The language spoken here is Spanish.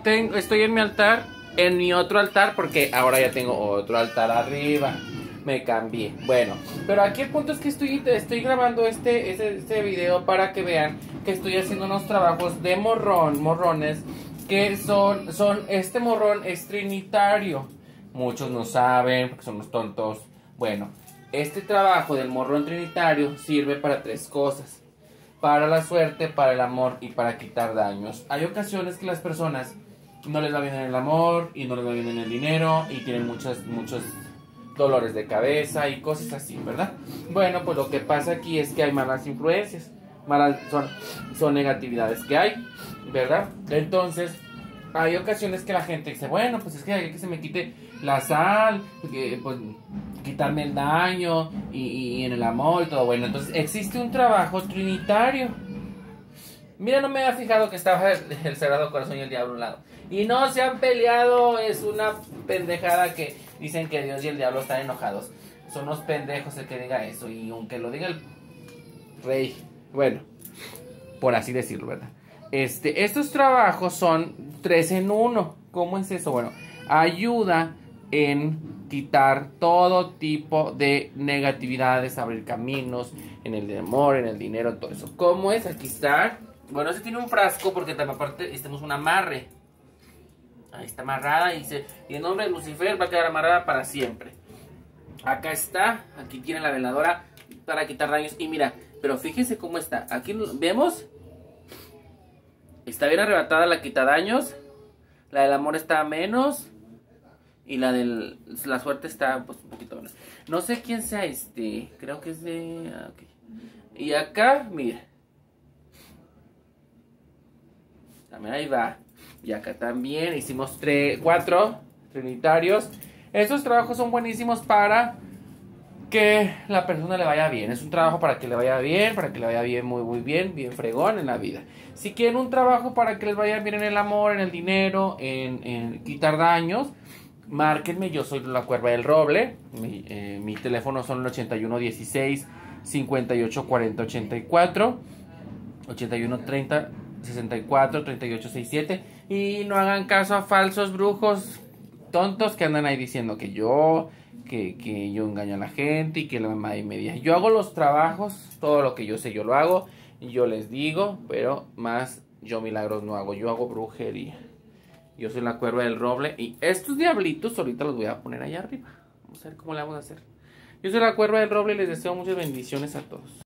estoy en mi altar, en mi otro altar, porque ahora ya tengo otro altar arriba. Me cambié. Bueno, pero aquí el punto es que estoy grabando este video para que vean que estoy haciendo unos trabajos de morrones, que este morrón es trinitario. Muchos no saben porque son unos tontos. Bueno, este trabajo del morrón trinitario sirve para 3 cosas: para la suerte, para el amor y para quitar daños. Hay ocasiones que las personas no les va bien en el amor y no les va bien en el dinero y tienen muchos dolores de cabeza y cosas así, ¿verdad? Bueno, pues lo que pasa aquí es que hay malas influencias, son negatividades que hay, ¿verdad? Entonces, hay ocasiones que la gente dice, bueno, pues es que hay que se me quite la sal, pues quitarme el daño y en el amor y todo. Bueno, entonces existe un trabajo trinitario. Mira, no me había fijado que estaba el Sagrado Corazón y el Diablo a un lado. Y no se han peleado, es una pendejada que dicen que Dios y el Diablo están enojados. Son unos pendejos el que diga eso. Y aunque lo diga el rey, bueno, por así decirlo, ¿verdad? Estos trabajos son 3 en 1. ¿Cómo es eso? Bueno, ayuda en quitar todo tipo de negatividades, abrir caminos en el amor, en el dinero, todo eso. ¿Cómo es? Aquí está. Bueno, este tiene un frasco porque también aparte tenemos un amarre. Ahí está amarrada y el nombre de Lucifer va a quedar amarrada para siempre. Acá está, aquí tiene la veladora para quitar daños. Y mira, pero fíjense cómo está. Aquí vemos, está bien arrebatada la quitadaños. La del amor está a menos. Y la suerte está pues un poquito menos. No sé quién sea creo que es de... Okay. Y acá, mira. También ahí va. Y acá también hicimos 4 trinitarios. Estos trabajos son buenísimos para que la persona le vaya bien. Es un trabajo para que le vaya bien, muy bien, bien fregón en la vida. Si quieren un trabajo para que les vaya bien en el amor, en el dinero, en quitar daños, márquenme. Yo soy la Cuerva del Roble. Mi teléfono son el 8116 5840 84 8130 64 38 67. Y no hagan caso a falsos brujos tontos que andan ahí diciendo que yo engaño a la gente y que la mamá y media. Yo hago los trabajos, todo lo que yo sé yo lo hago, y yo les digo, pero más yo milagros no hago, yo hago brujería. Yo soy la Cuerva del Roble y estos diablitos ahorita los voy a poner allá arriba. Vamos a ver cómo le vamos a hacer. Yo soy la Cuerva del Roble y les deseo muchas bendiciones a todos.